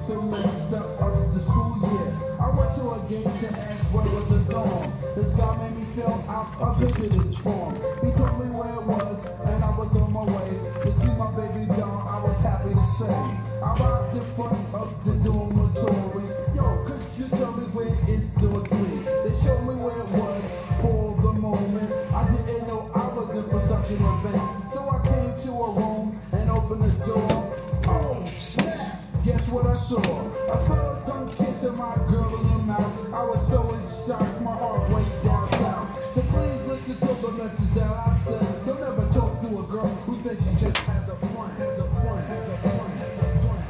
semester of the school year. I went to a game to ask where was the dorm. This guy made me fill out a visitors form. He told me where it was, and I was on my way to see my baby doll. I was happy to say I arrived in front of the dormitory. Yo, could you tell me where is door 3? They showed me where it was for the moment. I didn't know I was in for such an event, so I came to a room and opened the door. Oh snap! Guess what I saw? I felt a tongue kissing my girl in the mouth. I was so in shock, my heart went down south. So please listen to the message that I said. Don't ever talk to a girl who says she just has a friend, has a friend, has a friend, has a friend,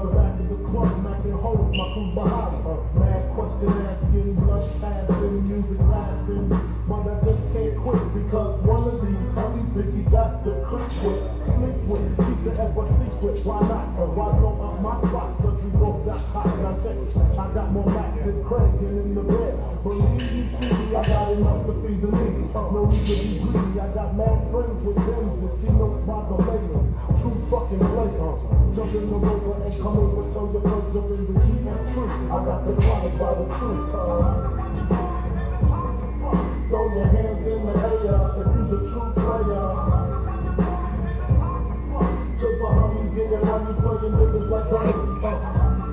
my crew's behind. Mad question asking, blush passing, music to creep with, sleep with, keep the ever secret. Why not? Why blow up my spot? Cause we both got hot. Now check it. I got more Mac than Craig in the bed. Believe me, see, I got enough to feed the needy. No need to be greedy. I got mad friends with Benz and see no by the layers. True fucking players. Jump in the rover and come over, tell your friends jump in the GM3. I got the chronic by the truth. Throw your hands in the air if you's a true player. Super homies getting money, playing niggas like dummies.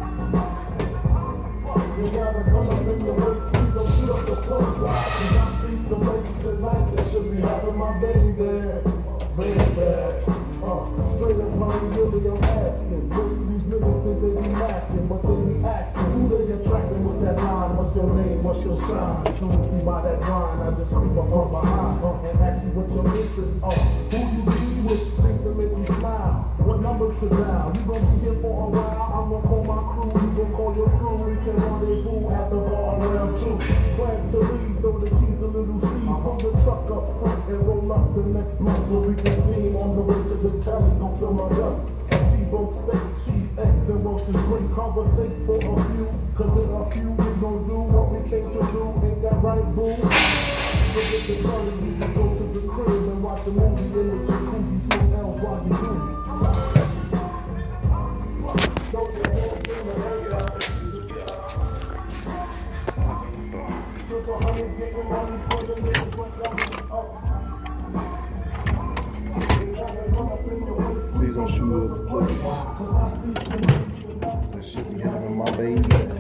You gotta come up in your waist, please don't shoot up the place. Cause I see some ladies tonight that should be having my baby there. Straight up honey, really I'm asking. Most of these niggas think they be acting, but they be acting. Who they attracting with that line? What's your name? What's your sign? Soon as you by that line, I just creep up on behind and ask you what your interest are. Who you be with? Things that make you smile. What numbers to dial? You gon' be here for a while. I'm gonna call my crew. You gon' call your crew. We can rendezvous at the bar round 2. Plans to leave, throw the keys to little C. Pull the truck up front and roll up the next block so we can steam on the way to the telly. Don't fill my gun. A T-bone steak, cheese, eggs, and roaches. Great conversate for a few. Cause in a few we gon' do what we came to do. Ain't that right, boo? Forget the party, we just go to the crib and watch a movie in the jacuzzi. Smoke L's while you do. Throw your hands in the air. Super honeys getting money for the niggas like up. Please don't shoot up the place. That should be having my baby.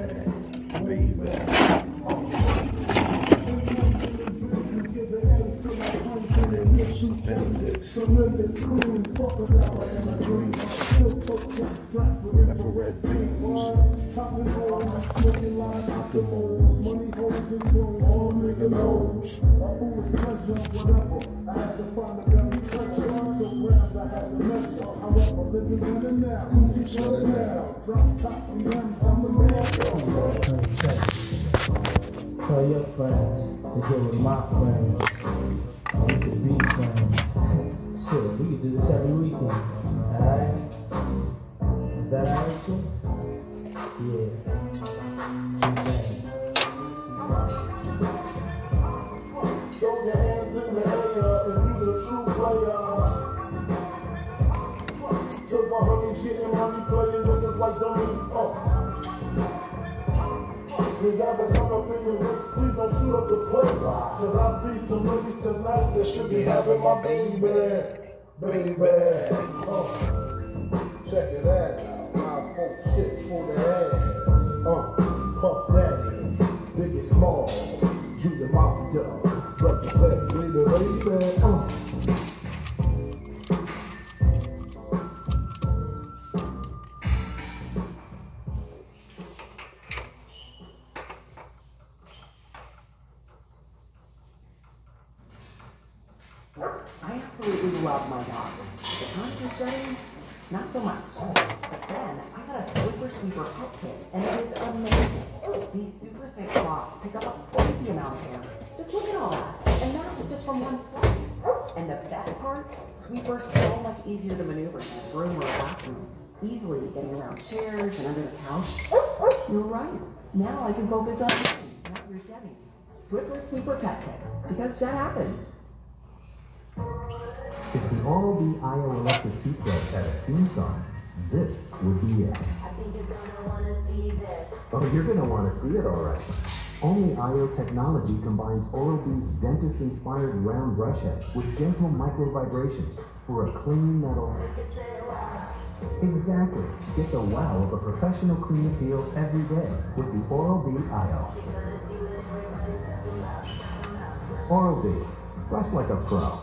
Infrared beams, optimals, oreganoes. Tell your friends to get with my friends. We could be friends. Shit, we could do this every weekend. Alright? Is that alright, too? Yeah. Throw your hands in the air if you're a true player. Super honeys getting money, playing niggas like dummies. You gotta come up in your waist, please don't shoot up the place. Cause I see some ladies tonight that should be having my baby. Check it out. My folks shit for the ass. Puff Daddy, Big and Small, Junior Mafia, represent baby. I absolutely love my dog. The concert settings, not so much. But then I got a Super Sweeper pet kit, and it is amazing. These super thick cloths pick up a crazy amount of hair. Just look at all that. And that's just from one swipe. And the best part, Sweeper's so much easier to maneuver in a room or a bathroom. Easily getting around chairs and under the couch. You're right. Now I can focus on me, not your shedding. Sweeper pet kit, because that happens. If the Oral-B IO electric toothbrush had a theme song, this would be it. I think you're gonna wanna see this. Oh, you're gonna want to see it, all right. Only IO technology combines Oral-B's dentist-inspired round brush head with gentle micro vibrations for a clean metal. Exactly. Get the wow of a professional clean feel every day with the Oral-B IO. Oral-B. Brush like a pro.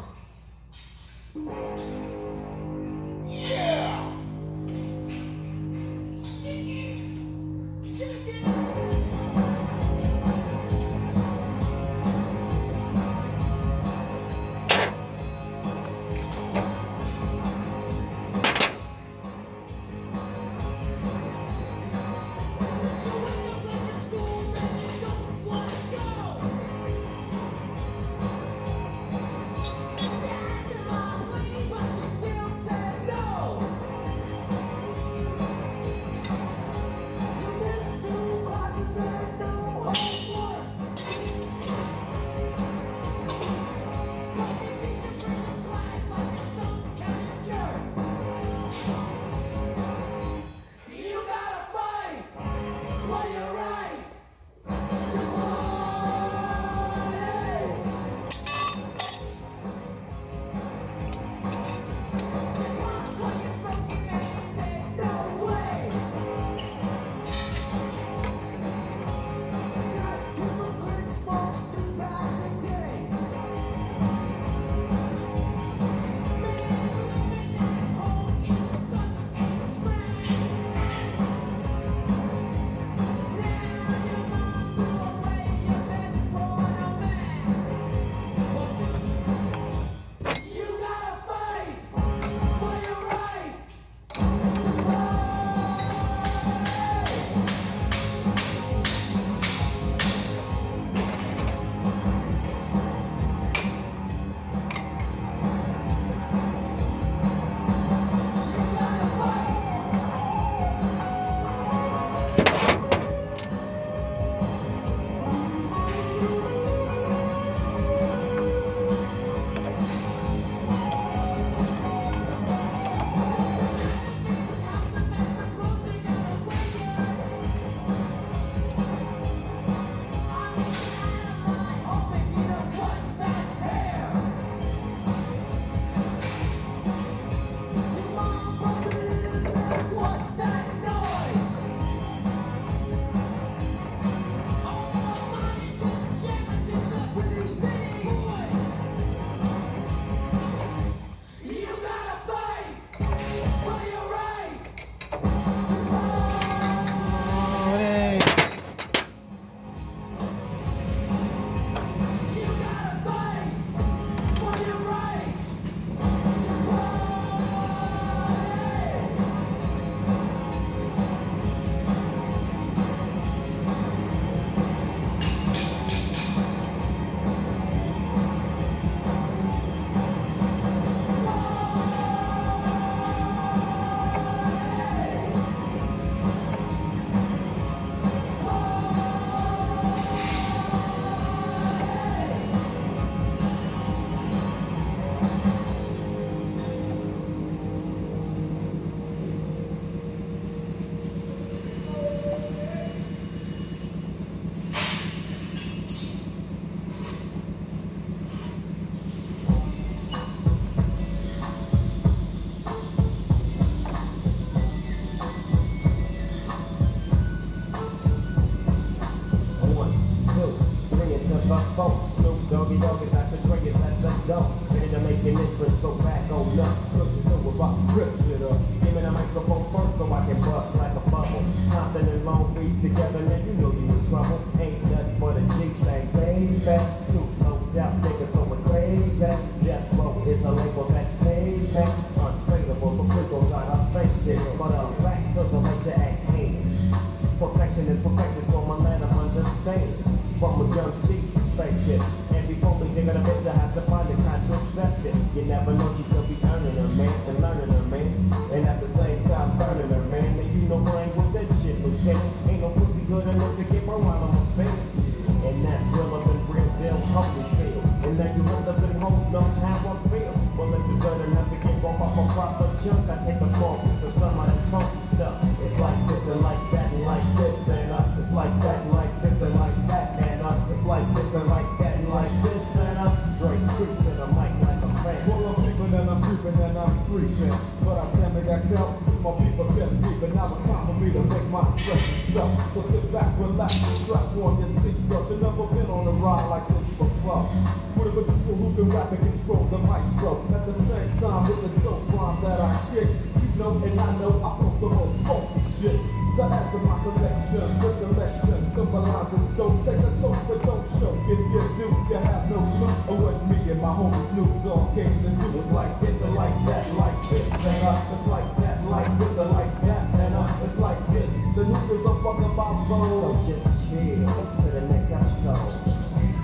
Snoop Doggy Dogg and Dr. Dre is let's go. Ready to make an entrance, so back on up. Cause you know we're about to rip shit up. Give me the microphone first so I can bust like a bubble. Compton and Long Beach together, now you know you in trouble. Ain't nothing but a G-Thing, baby. Too low doubt, niggas so we're crazy. Death Row is a label that pays me. Unfavorable, so please don't try to fake it. But back to the lecture at hand. Perfection is perfected, so my man understand. From a young G to fake it. And before we dig in a bitch, I have to find a contraceptive. You never know she could be earning her, man, and learning her, man. And at the same time, burning her, man. And you know I ain't with that shit, lieutenant. Ain't no pussy good enough to get my ride on my face. And that's realer than real deal, holy feel. And now you understand hoes know how I feel. Well, if it's good enough to get off a proper chunk, I take a small piece of some of that funky stuff. It's like this and like that and like this and it's like that and like this and like that and it's like this and like that and like this and Drake creep to the mic like a fan. Well, I'm creeping and I'm creeping and I'm creeping. But I tell me that felt, my people kept creeping. Now it's time for me to make my impression felt. So sit back, relax, and strap on your seatbelt. You've never been on a ride like this before. With a producer who can rap and control the maestro. At the same time with the dope rhyme that I kick. You know and I know I feel some more funky shit. To add to my collection, this selection symbolizes don't take a toke but don't choke. If you do, you have no clue of what me and my homie Snoop Dogg came to do. It's like this and like that, like this and it's like that, like this and like that and it's like this. The niggas are fucking about gold. So just chill to the next episode.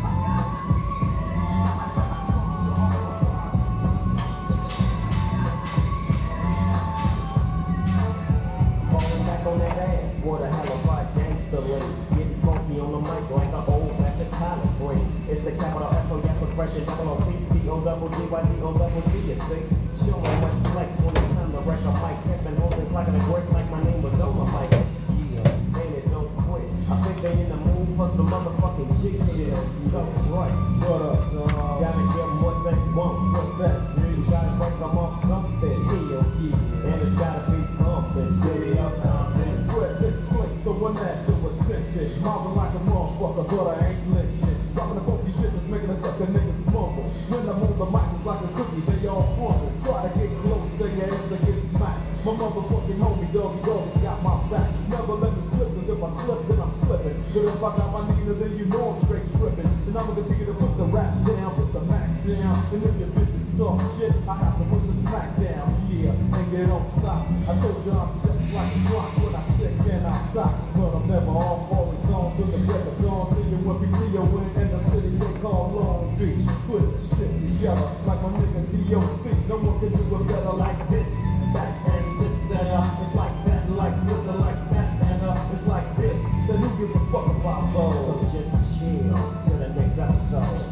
On that ass, what a hell of a gangster link. Getting funky on the mic like an old classic college break. It's the capital S-O-S suppression, double O-P, D-O-double-G-Y-D-O-double-G, you see. Showing much flex when it's time to wreck a mic. Pimpin' holding clocking a break like my name was Dolomite. Yeah, ain't it, don't quit. I think they in the mood for some motherfucking chick shit. So right, What up, dog? gotta give them what they want. What's that, G? You gotta break them off something. Hell yeah, and it's gotta be pumping. City up, Square takes place, so when that shit was attention. Mobbing like a motherfucker, but I ain't lynching. Dropping the funky shit that's making us sucker niggas mumble. When I'm on the mic, it's like a cookie, they all crumble. Try to get close, say your ass to get smacked. My motherfucking homie, Doggy Dogg, got my back. Never let me slip, cause if I slip, then I'm slipping. But if I got my Nina, then you know I'm straight tripping. And I'ma continue to put the rap down, put the Mac down. And if your bitches talk shit, I have to put the smack down, yeah, and you don't stop. I told you I'm just like a clock when I sit and I stop. But I'm never off, always on till the break of dawn. See you when P.O. win in the city they call Long Beach. Put the shit together like my nigga D.O.C. No one can do it better like this, that, and this, and it's like that, like this, and like that, and it's like this. Then who gives a fuck about those? so just chill to the next episode.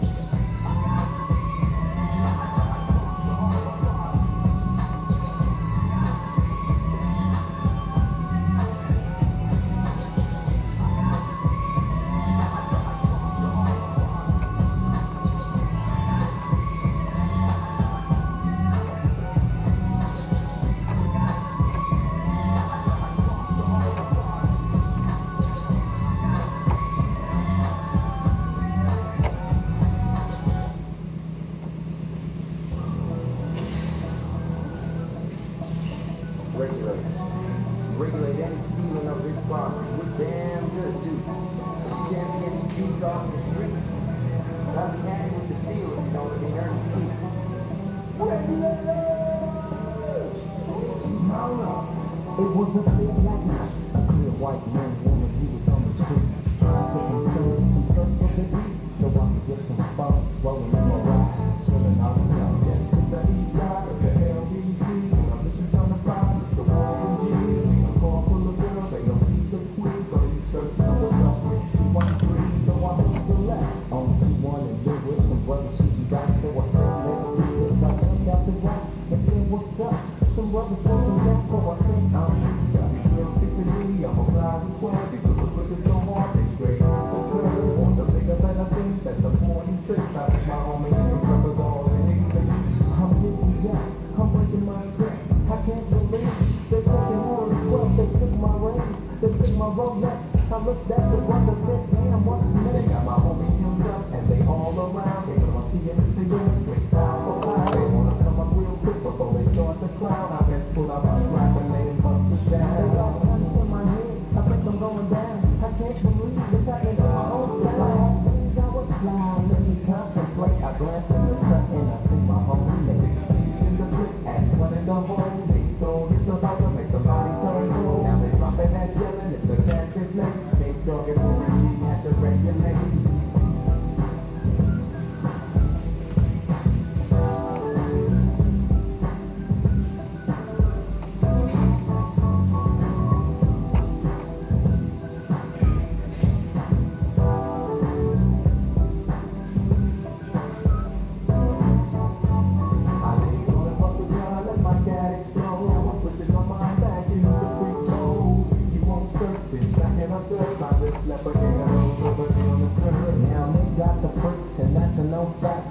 Regulate any stealing of this property. We're damn good too. You can't be any dude off the street. I'll be happy with the steal if you don't let me earn the key. It was a clear black night. A clear white man woman, he was on the streets. Trying to insert some skirts for the beat. So I could get some fun rolling in my ride. Chilling out the down just to the east side of the LBC. When I'm fishing down the bottom, it's the wall from G's. See a car full of girls, they don't keep the queen. But these skirts know what's up with T13. So I hit select on T1 and live with some brothers shooting back. So I said, let's do this. I jumped out the rock and said, what's up? Some brothers want some gas, so I said, I'm real Tiffany, I'm a ride with 12. These little quickers so hard, they straight off the curve. Want the bigger, better thing, that's a morning trick. I think my homie and brothers all in these things. I'm getting jacked, I'm breaking my step. I can't believe they taking all this wealth. They took my rings, they took my Rolex. I looked at the brother, said, damn, what's next? They got my homie hemmed up, and they all no fact.